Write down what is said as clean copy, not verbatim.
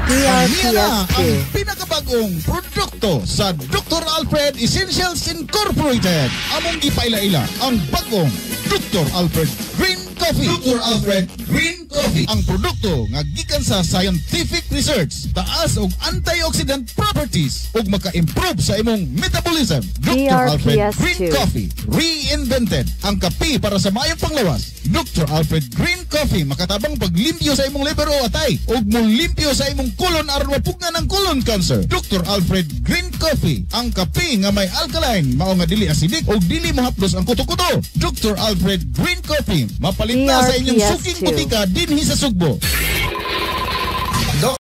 Ania na ang DRPS2. pinakabagong produkto sa Dr. Alfred Essentials Incorporated. Among gipaila-ila ang bagong Dr. Alfred Green Coffee. Dr. Alfred Green Coffee. Ang produkto nga gikan sa scientific research, taas og antioxidant properties ug maka-improve sa imong metabolism. Dr. Alfred Green DRPS2. Coffee, reinvented ang kape para sa maayong panglawas. Dr. Alfred Green Coffee makatabang paglimpyo sa imong liver o atay ug mulimpyo sa imong colon aron mapugnan ang colon cancer. Dr. Alfred Green Coffee, ang kape nga may alkaline, mao nga dili acidic ug dili mohaplos ang kuto-kuto. Dr. Alfred Green Coffee, mapalit na sa inyong suking DRPS2. putika dinhi sa Sugbo.